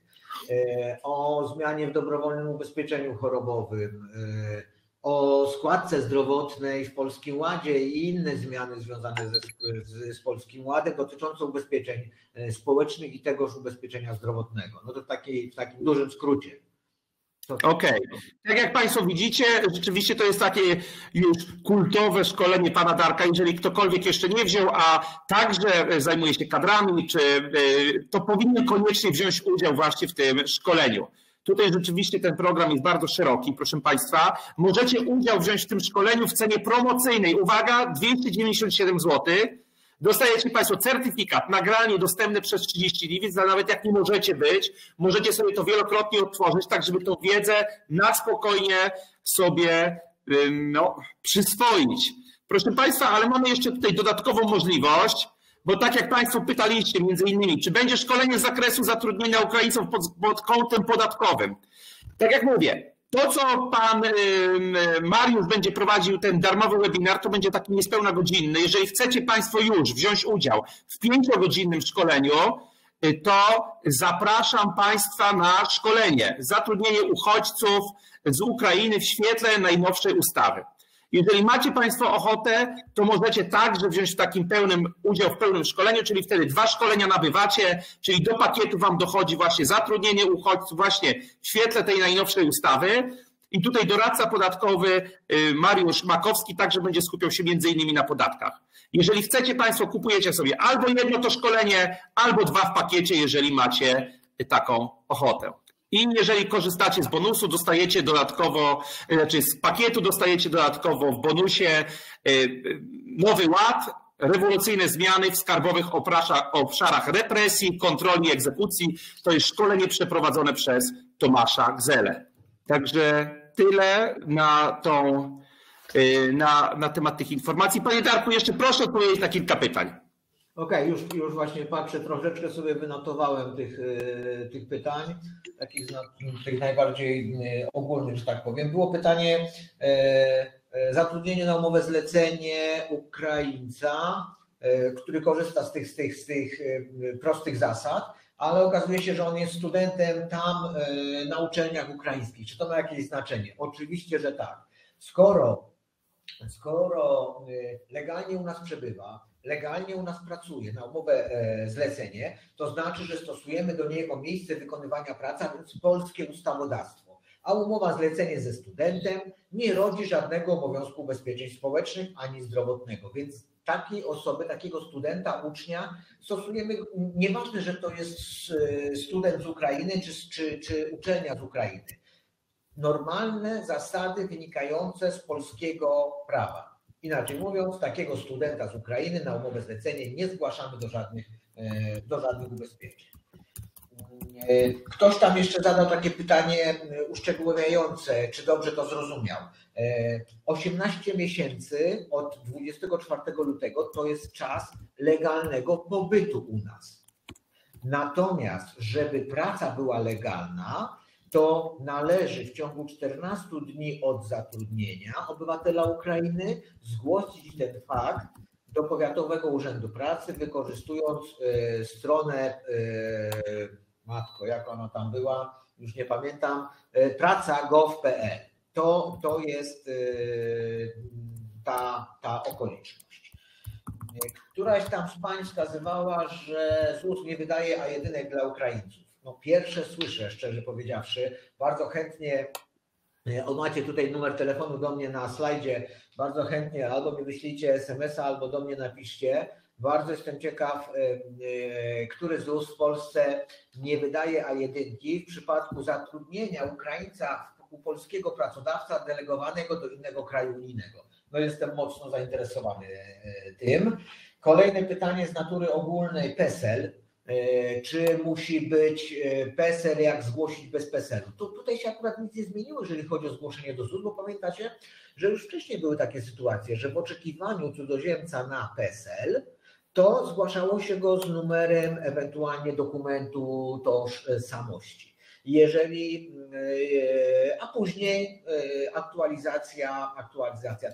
o zmianie w dobrowolnym ubezpieczeniu chorobowym, o składce zdrowotnej w Polskim Ładzie i inne zmiany związane z Polskim Ładem dotyczące ubezpieczeń społecznych i tegoż ubezpieczenia zdrowotnego. No to w takim dużym skrócie. Okej. Tak jak Państwo widzicie, rzeczywiście to jest takie już kultowe szkolenie Pana Darka. Jeżeli ktokolwiek jeszcze nie wziął, a także zajmuje się kadrami, to powinien koniecznie wziąć udział właśnie w tym szkoleniu. Tutaj rzeczywiście ten program jest bardzo szeroki, proszę Państwa. Możecie udział wziąć w tym szkoleniu w cenie promocyjnej. Uwaga, 297 zł. Dostajecie Państwo certyfikat, nagranie dostępne przez 30 dni, więc nawet jak nie możecie być, możecie sobie to wielokrotnie odtworzyć, tak żeby tą wiedzę na spokojnie sobie przyswoić. Proszę Państwa, ale mamy jeszcze tutaj dodatkową możliwość, bo tak jak Państwo pytaliście między innymi, czy będzie szkolenie z zakresu zatrudnienia Ukraińców pod kątem podatkowym. Tak jak mówię, to, co Pan Mariusz będzie prowadził, ten darmowy webinar, to będzie taki niespełna godzinny. Jeżeli chcecie Państwo już wziąć udział w 5-godzinnym szkoleniu, to zapraszam Państwa na szkolenie zatrudnienie uchodźców z Ukrainy w świetle najnowszej ustawy. Jeżeli macie Państwo ochotę, to możecie także wziąć udział w pełnym szkoleniu, czyli wtedy 2 szkolenia nabywacie, czyli do pakietu Wam dochodzi właśnie zatrudnienie uchodźców właśnie w świetle tej najnowszej ustawy. I tutaj doradca podatkowy Mariusz Makowski także będzie skupiał się między innymi na podatkach. Jeżeli chcecie Państwo, kupujecie sobie albo jedno to szkolenie, albo 2 w pakiecie, jeżeli macie taką ochotę. I jeżeli korzystacie z bonusu, dostajecie dodatkowo, z pakietu dostajecie dodatkowo w bonusie Nowy Ład, rewolucyjne zmiany w skarbowych obszarach represji, kontroli, egzekucji. To jest szkolenie przeprowadzone przez Tomasza Gzelę. Także tyle na temat tych informacji. Panie Darku, jeszcze proszę odpowiedzieć na kilka pytań. Okej, już właśnie patrzę, troszeczkę sobie wynotowałem tych pytań, tych najbardziej ogólnych, że tak powiem. Było pytanie, zatrudnienie na umowę zlecenie Ukraińca, który korzysta z tych prostych zasad, ale okazuje się, że on jest studentem tam na uczelniach ukraińskich. Czy to ma jakieś znaczenie? Oczywiście, że tak. Skoro legalnie u nas przebywa, legalnie u nas pracuje na umowę zlecenie, to znaczy, że stosujemy do niego miejsce wykonywania pracy, a więc polskie ustawodawstwo. A umowa zlecenie ze studentem nie rodzi żadnego obowiązku ubezpieczeń społecznych ani zdrowotnego. Więc takiej osoby, takiego studenta, ucznia stosujemy, nieważne, że to jest student z Ukrainy czy uczelnia z Ukrainy. Normalne zasady wynikające z polskiego prawa. Inaczej mówiąc, takiego studenta z Ukrainy na umowę zlecenie nie zgłaszamy do żadnych ubezpieczeń. Ktoś tam jeszcze zadał takie pytanie uszczegółowiające, czy dobrze to zrozumiał. 18 miesięcy od 24 lutego to jest czas legalnego pobytu u nas. Natomiast, żeby praca była legalna, to należy w ciągu 14 dni od zatrudnienia obywatela Ukrainy zgłosić ten fakt do Powiatowego Urzędu Pracy, wykorzystując stronę, matko, jak ona tam była, już nie pamiętam, praca.gov.pl. To jest ta okoliczność. Któraś tam z pań wskazywała, że ZUS nie wydaje A1 dla Ukraińców. No pierwsze słyszę, szczerze powiedziawszy, bardzo chętnie, macie tutaj numer telefonu do mnie na slajdzie, bardzo chętnie albo mi wyślijcie SMS-a, albo do mnie napiszcie. Bardzo jestem ciekaw, który ZUS w Polsce nie wydaje A1 w przypadku zatrudnienia Ukraińca u polskiego pracodawca delegowanego do innego kraju unijnego. No jestem mocno zainteresowany tym. Kolejne pytanie z natury ogólnej, PESEL. Czy musi być PESEL, jak zgłosić bez PESEL-u? Tutaj się akurat nic nie zmieniło, jeżeli chodzi o zgłoszenie do ZUS, bo pamiętacie, że już wcześniej były takie sytuacje, że w oczekiwaniu cudzoziemca na PESEL to zgłaszało się go z numerem ewentualnie dokumentu tożsamości. A później aktualizacja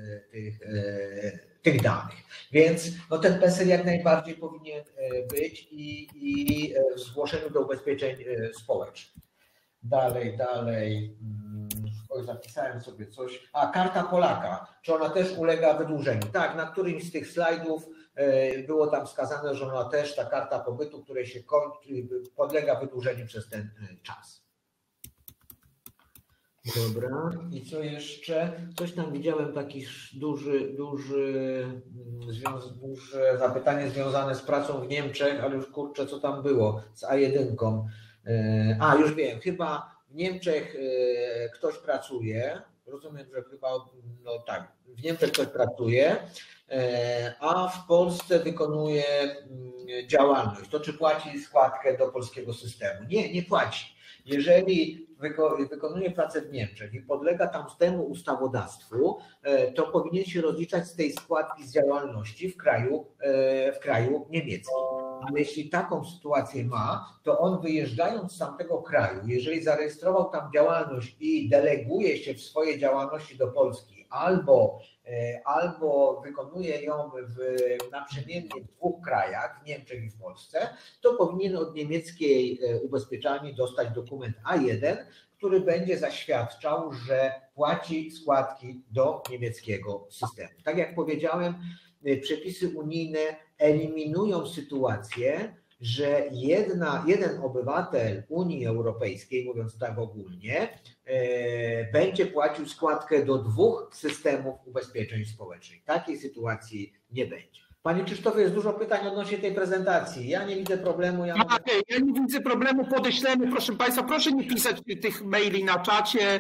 tych danych. Więc no ten PESEL jak najbardziej powinien być i w zgłoszeniu do ubezpieczeń społecznych. Dalej. Oj, zapisałem sobie coś. Karta Polaka. Czy ona też ulega wydłużeniu? Tak, na którymś z tych slajdów było tam wskazane, że ona też, ta karta pobytu, której się podlega wydłużeniu przez ten czas. Dobra, i co jeszcze? Coś tam widziałem, taki duże zapytanie związane z pracą w Niemczech, ale już kurczę, co tam było z A1. Już wiem, chyba w Niemczech ktoś pracuje, rozumiem, że chyba, no tak, w Niemczech ktoś pracuje, a w Polsce wykonuje działalność. To czy płaci składkę do polskiego systemu? Nie płaci. Jeżeli wykonuje pracę w Niemczech i podlega tamtemu ustawodawstwu, to powinien się rozliczać z tej składki z działalności w kraju niemieckim. Ale jeśli taką sytuację ma, to on wyjeżdżając z tamtego kraju, jeżeli zarejestrował tam działalność i deleguje się w swojej działalności do Polski, albo wykonuje ją naprzemiennie w dwóch krajach, w Niemczech i w Polsce, to powinien od niemieckiej ubezpieczalni dostać dokument A1, który będzie zaświadczał, że płaci składki do niemieckiego systemu. Tak jak powiedziałem, przepisy unijne eliminują sytuację, że jeden obywatel Unii Europejskiej, mówiąc tak ogólnie, będzie płacił składkę do dwóch systemów ubezpieczeń społecznych. Takiej sytuacji nie będzie. Panie Krzysztofie, jest dużo pytań odnośnie tej prezentacji. Ja nie widzę problemu. Ja nie widzę problemu, podeślemy, proszę Państwa, proszę nie pisać tych maili na czacie.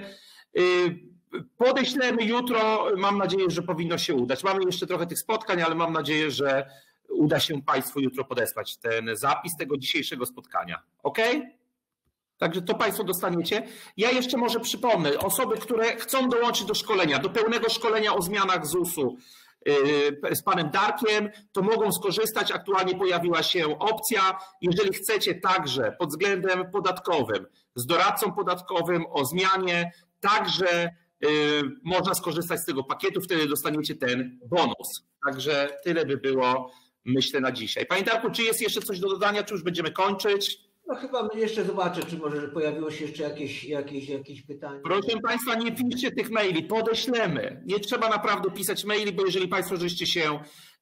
Podeślemy jutro, mam nadzieję, że powinno się udać. Mamy jeszcze trochę tych spotkań, ale mam nadzieję, że uda się Państwu jutro podesłać ten zapis tego dzisiejszego spotkania. Ok? Także to Państwo dostaniecie. Ja jeszcze może przypomnę, osoby, które chcą dołączyć do szkolenia, do pełnego szkolenia o zmianach ZUS-u z panem Darkiem, to mogą skorzystać. Aktualnie pojawiła się opcja, jeżeli chcecie także pod względem podatkowym, z doradcą podatkowym o zmianie, także można skorzystać z tego pakietu, wtedy dostaniecie ten bonus. Także tyle by było, myślę, na dzisiaj. Panie Darku, czy jest jeszcze coś do dodania, czy już będziemy kończyć? No chyba jeszcze zobaczę, czy może pojawiło się jeszcze jakieś pytanie. Proszę Państwa, nie piszcie tych maili, podeślemy. Nie trzeba naprawdę pisać maili, bo jeżeli Państwo żeście się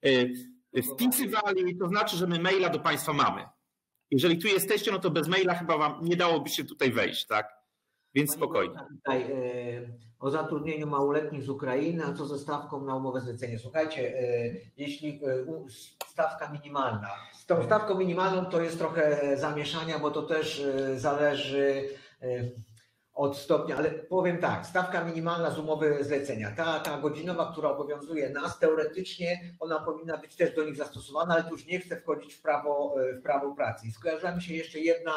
wpisywali, to znaczy, że my maila do Państwa mamy. Jeżeli tu jesteście, no to bez maila chyba Wam nie dałoby się tutaj wejść, tak? Więc spokojnie. Tutaj o zatrudnieniu małoletnich z Ukrainy, a co ze stawką na umowę zlecenie? Słuchajcie, jeśli stawka minimalna, z tą stawką minimalną to jest trochę zamieszania, bo to też zależy od stopnia, ale powiem tak, stawka minimalna z umowy zlecenia, ta godzinowa, która obowiązuje nas, teoretycznie ona powinna być też do nich zastosowana, ale tu już nie chcę wchodzić w prawo pracy. I skojarzyła mi się jeszcze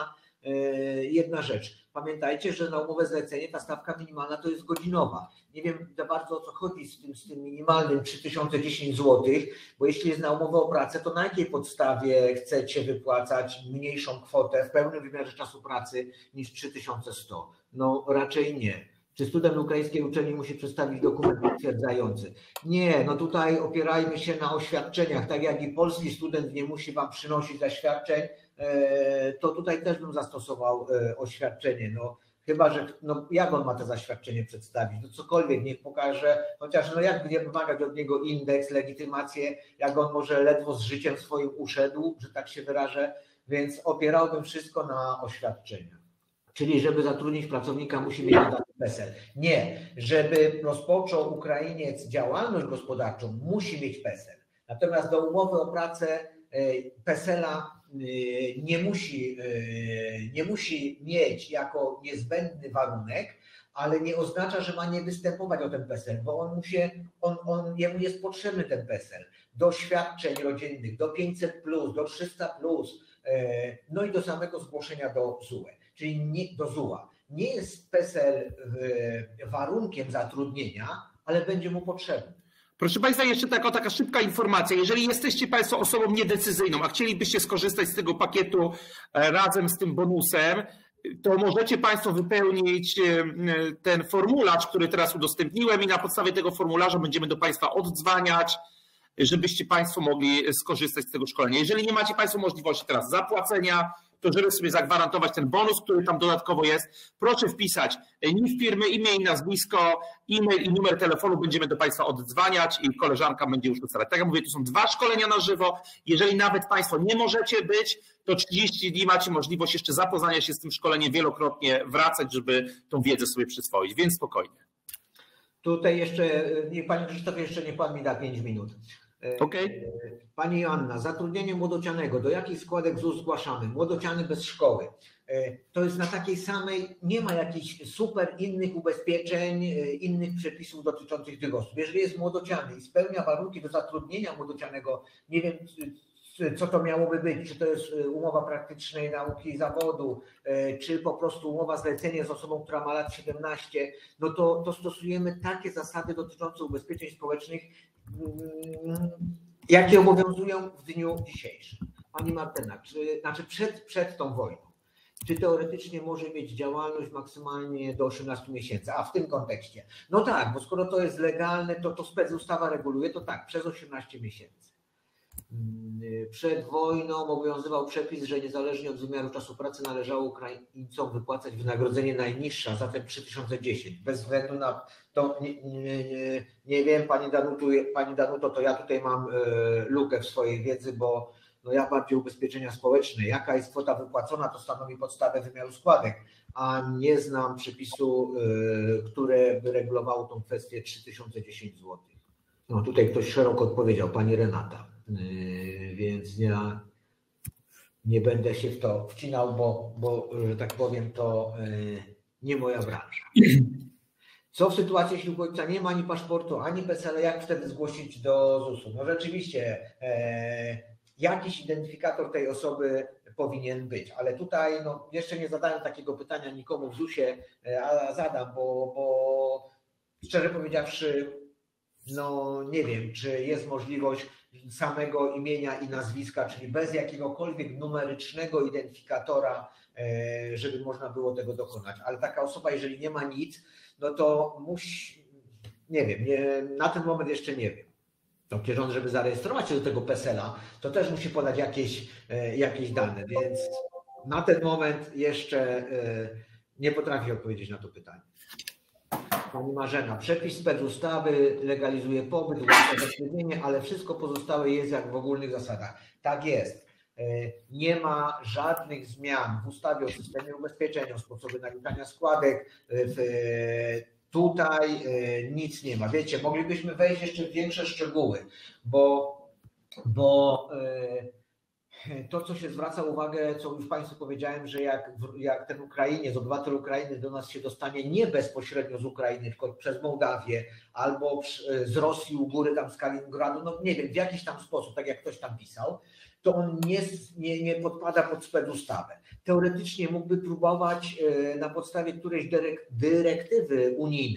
jedna rzecz. Pamiętajcie, że na umowę zlecenie ta stawka minimalna to jest godzinowa. Nie wiem za bardzo, o co chodzi z tym minimalnym 3010 zł, bo jeśli jest na umowę o pracę, to na jakiej podstawie chcecie wypłacać mniejszą kwotę w pełnym wymiarze czasu pracy niż 3100? No raczej nie. Czy student ukraińskiej uczelni musi przedstawić dokument potwierdzający? Nie, no tutaj opierajmy się na oświadczeniach, tak jak i polski student nie musi wam przynosić zaświadczeń, to tutaj też bym zastosował oświadczenie. No, chyba, że no, jak on ma to zaświadczenie przedstawić? No cokolwiek, niech pokaże, chociaż no jak nie wymagać od niego indeks, legitymację, jak on może ledwo z życiem swoim uszedł, że tak się wyrażę, więc opierałbym wszystko na oświadczeniach. Czyli żeby zatrudnić pracownika, musi mieć dany PESEL. Nie, żeby rozpoczął Ukrainiec działalność gospodarczą, musi mieć PESEL. Natomiast do umowy o pracę PESEL-a nie musi mieć jako niezbędny warunek, ale nie oznacza, że ma nie występować o ten PESEL, bo jemu jest potrzebny ten PESEL do świadczeń rodzinnych, do 500+, do 300+, no i do samego zgłoszenia do ZUE. Czyli do ZUA. Nie jest PESEL warunkiem zatrudnienia, ale będzie mu potrzebny. Proszę Państwa, jeszcze taka szybka informacja. Jeżeli jesteście Państwo osobą niedecyzyjną, a chcielibyście skorzystać z tego pakietu razem z tym bonusem, to możecie Państwo wypełnić ten formularz, który teraz udostępniłem i na podstawie tego formularza będziemy do Państwa oddzwaniać, żebyście Państwo mogli skorzystać z tego szkolenia. Jeżeli nie macie Państwo możliwości teraz zapłacenia, to żeby sobie zagwarantować ten bonus, który tam dodatkowo jest, proszę wpisać NIF firmy, imię i nazwisko, e-mail i numer telefonu, będziemy do Państwa oddzwaniać i koleżanka będzie już ustalać. Tak jak mówię, to są 2 szkolenia na żywo. Jeżeli nawet Państwo nie możecie być, to 30 dni macie możliwość jeszcze zapoznania się z tym szkoleniem, wielokrotnie wracać, żeby tą wiedzę sobie przyswoić, więc spokojnie. Tutaj jeszcze, Panie Krzysztofie, jeszcze niech Pan mi da 5 minut. Okay. Pani Joanna, zatrudnienie młodocianego, do jakich składek ZUS zgłaszamy? Młodociany bez szkoły. To jest na takiej samej, nie ma jakichś super innych ubezpieczeń, innych przepisów dotyczących tych osób. Jeżeli jest młodociany i spełnia warunki do zatrudnienia młodocianego, nie wiem co to miałoby być, czy to jest umowa praktycznej nauki i zawodu, czy po prostu umowa zlecenie z osobą, która ma lat 17, no to stosujemy takie zasady dotyczące ubezpieczeń społecznych, jakie obowiązują w dniu dzisiejszym. Pani Martyna, przed tą wojną, czy teoretycznie może mieć działalność maksymalnie do 18 miesięcy, a w tym kontekście? No tak, bo skoro to jest legalne, to specustawa reguluje, to tak, przez 18 miesięcy. Przed wojną obowiązywał przepis, że niezależnie od wymiaru czasu pracy należało Ukraińcom wypłacać wynagrodzenie najniższe, a zatem 3010. Bez względu na to, nie wiem, Pani Danuto, to ja tutaj mam lukę w swojej wiedzy, bo no ja bardziej ubezpieczenia społeczne. Jaka jest kwota wypłacona, to stanowi podstawę wymiaru składek, a nie znam przepisu, które by regulowało tą kwestię 3010 zł. No tutaj ktoś szeroko odpowiedział, Pani Renata. Więc ja nie będę się w to wcinał, bo że tak powiem, to nie moja branża. Co w sytuacji, jeśli uchodźca nie ma ani paszportu, ani PESEL, jak wtedy zgłosić do ZUS-u? No rzeczywiście jakiś identyfikator tej osoby powinien być, ale tutaj no, jeszcze nie zadałem takiego pytania nikomu w ZUS-ie, a zadam, bo szczerze powiedziawszy, no nie wiem, czy jest możliwość samego imienia i nazwiska, czyli bez jakiegokolwiek numerycznego identyfikatora, żeby można było tego dokonać. Ale taka osoba, jeżeli nie ma nic, no to musi, nie wiem, na ten moment jeszcze nie wiem. To przecież on, żeby zarejestrować się do tego PESEL-a, to też musi podać jakieś dane, więc na ten moment jeszcze nie potrafię odpowiedzieć na to pytanie. Pani Marzena, przepis specustawy legalizuje pobyt, ułatwia zatrudnienie, ale wszystko pozostałe jest jak w ogólnych zasadach. Tak jest. Nie ma żadnych zmian w ustawie o systemie ubezpieczenia, o sposobie naliczania składek. Tutaj nic nie ma. Wiecie, moglibyśmy wejść jeszcze w większe szczegóły, bo to, co się zwraca uwagę, co już Państwu powiedziałem, że jak ten Ukrainiec, obywatel Ukrainy do nas się dostanie nie bezpośrednio z Ukrainy, tylko przez Mołdawię albo z Rosji u góry tam z Kaliningradu, no nie wiem, w jakiś tam sposób, tak jak ktoś tam pisał, to on nie podpada pod specustawę. Teoretycznie mógłby próbować na podstawie którejś dyrektywy unijnej,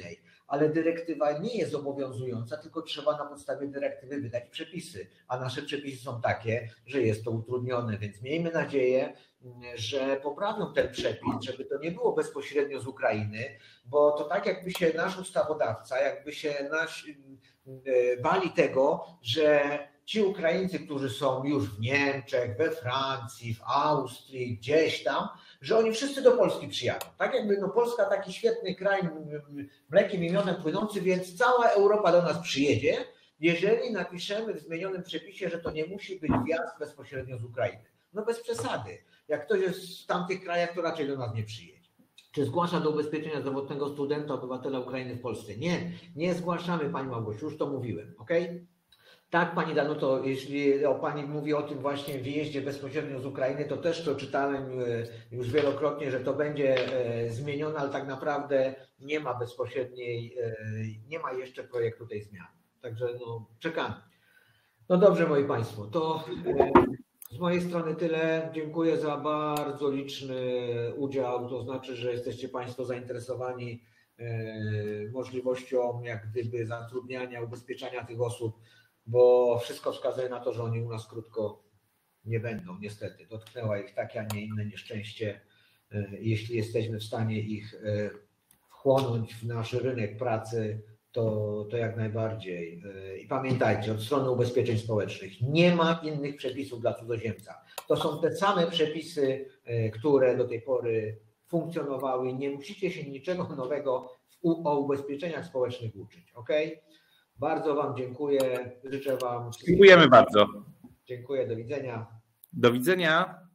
ale dyrektywa nie jest obowiązująca, tylko trzeba na podstawie dyrektywy wydać przepisy, a nasze przepisy są takie, że jest to utrudnione, więc miejmy nadzieję, że poprawią ten przepis, żeby to nie było bezpośrednio z Ukrainy, bo to tak jakby się nasz ustawodawca, jakby się bali tego, że ci Ukraińcy, którzy są już w Niemczech, we Francji, w Austrii, gdzieś tam, że oni wszyscy do Polski przyjadą. Tak jakby Polska taki świetny kraj, mlekiem i miodem płynący, więc cała Europa do nas przyjedzie, jeżeli napiszemy w zmienionym przepisie, że to nie musi być wjazd bezpośrednio z Ukrainy. No bez przesady. Jak ktoś jest w tamtych krajach, to raczej do nas nie przyjedzie. Czy zgłasza do ubezpieczenia zdrowotnego studenta, obywatela Ukrainy w Polsce? Nie, nie zgłaszamy, Pani Małgosiu, już to mówiłem, ok? Tak, Pani Danuto, jeśli Pani mówi o tym właśnie wyjeździe bezpośrednio z Ukrainy, to też to czytałem już wielokrotnie, że to będzie zmienione, ale tak naprawdę nie ma bezpośredniej, nie ma jeszcze projektu tej zmiany. Także czekamy. No dobrze, moi Państwo, to z mojej strony tyle. Dziękuję za bardzo liczny udział, to znaczy, że jesteście Państwo zainteresowani możliwością jak gdyby zatrudniania, ubezpieczania tych osób, bo wszystko wskazuje na to, że oni u nas krótko nie będą, niestety. Dotknęła ich takie, a nie inne nieszczęście. Jeśli jesteśmy w stanie ich wchłonąć w nasz rynek pracy, to jak najbardziej. I pamiętajcie, od strony ubezpieczeń społecznych nie ma innych przepisów dla cudzoziemca. To są te same przepisy, które do tej pory funkcjonowały. Nie musicie się niczego nowego o ubezpieczeniach społecznych uczyć. Ok? Bardzo Wam dziękuję. Życzę Wam. Dziękujemy bardzo. Dziękuję. Do widzenia. Do widzenia.